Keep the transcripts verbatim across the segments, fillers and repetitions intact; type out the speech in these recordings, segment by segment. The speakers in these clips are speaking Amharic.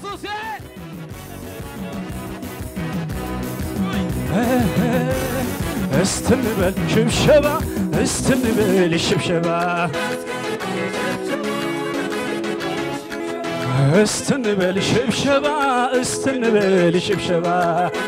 ኢየሱስ استنبل شبشبة استنبل شبشبة استنبل شبشبة استنبل شبشبة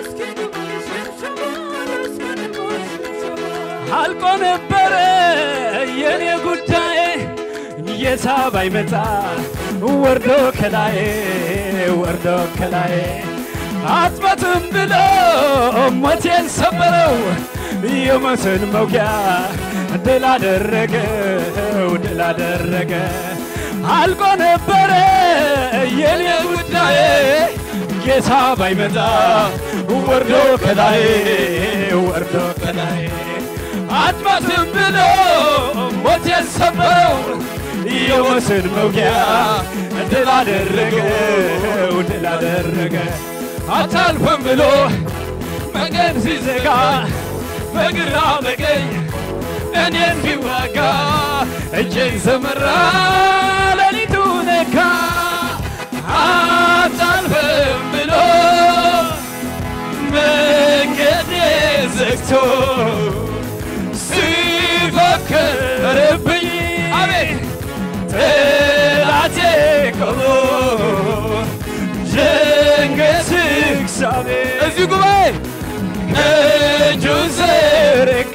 حلقو نبرة يني قدائي يتابعي متى وردو كلاي وردو كلاي عطبتم بلو أمتين سبرو يومتن موقع دلا درقة ودلا درقة حلقو نبرة يلي قدائي يتابعي متى وردو كلاي وردو كلاي عطبتم بلو أمتين سبرو يومتن موقع دلا درقة ودلا درقة አታልፈም ብሎ መንገድ ሲዘጋ በግራ በቀኝ እኔን ቢዋጋ እጄን ዘመራ ሌሊቱ ነጋ አታልፈም ብሎ መንገድ ዘግቶ ሲፈክርብኝ አቤት ጠላቴ ቆሞ እዚህ ጉባኤ እጁን ዘረጋ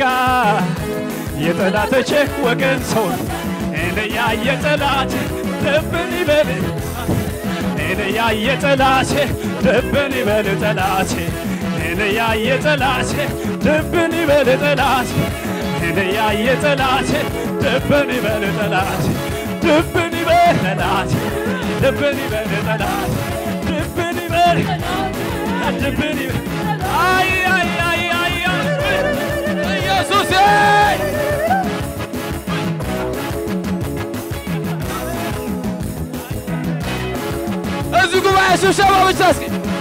የጠላቶቼ ወገን ሰው እኔ ያየ ጠላት ደብን ይበል እኔ ያየ ጠላቴ ደብን ይበል ጠላቴ እኔ ያየ ጠላቴ ደብን ይበል ጠላቴ እኔ ያየ ጠላቴ ደብን ይበል ጠላቴ ደብን ይበል ጠላቴ ደብን ይበል ጠላቴ ደብን ይበል ደብን ይበል አይ አይ አይ አይ ኢየሱስ እዚህ ጉባኤ ስብሰባ ብቻ እስኪ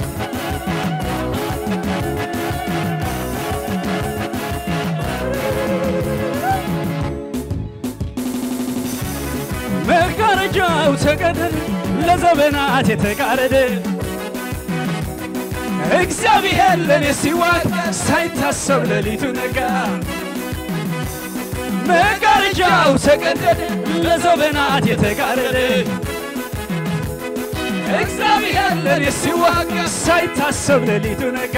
መጋረጃው ተቀደደ ለዘመናት የተቃረደ እግዚአብሔር ለኔ ሲዋል ሳይታሰብ ሌሊቱ ነጋ መጋረጃው ተቀደደ ለዘመናት የተቃረደ እግዚአብሔር ለኔ ሲዋል ሳይታሰብ ሌሊቱ ነጋ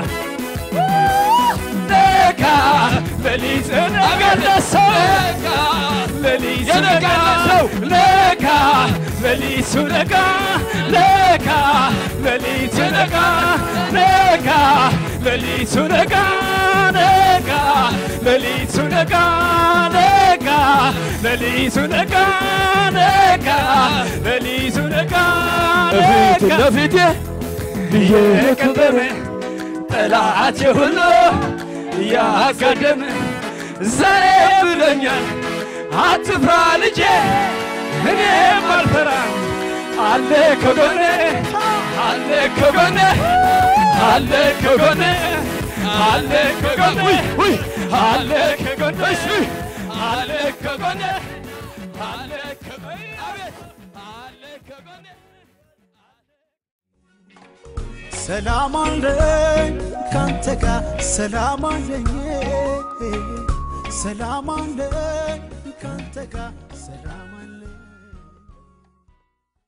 ነጋ ሌሊቱ ነጋ ነጋ ሌሊቱ ነጋ ነጋ ሌሊቱ ነጋ ነጋ ሌሊቱ ነጋ ነጋ ሌሊቱ ነጋ ነጋ ሌሊቱ ነጋ ነጋ ሌሊቱ ነጋ ነጋ ሌሊቱ ነጋ ነጋ ለፊቴ እየከበረ ጠላቴ ሁሉ ያጋደመ ዛሬ ብሎኛል አትፍራ ልጄ እኔም አልፈራም አለ ከጎኔ አለ ከጎኔ አለ ከጎኔ አለ ከጎኔ አለ ከጎኔ አለ ከጎኔ አለ ከጎኔ አለ ከጎኔ ሰላም አለኝ ካንተ ጋር ሰላም አለኝ ሰላም አለኝ